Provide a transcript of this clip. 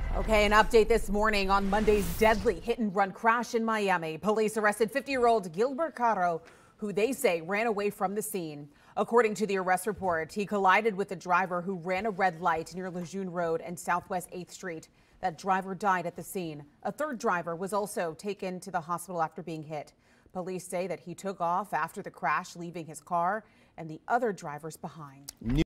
Okay, an update this morning on Monday's deadly hit-and-run crash in Miami. Police arrested 50-year-old Gilbert Caro, who they say ran away from the scene. According to the arrest report, he collided with a driver who ran a red light near Lejeune Road and Southwest 8th Street. That driver died at the scene. A third driver was also taken to the hospital after being hit. Police say that he took off after the crash, leaving his car and the other drivers behind.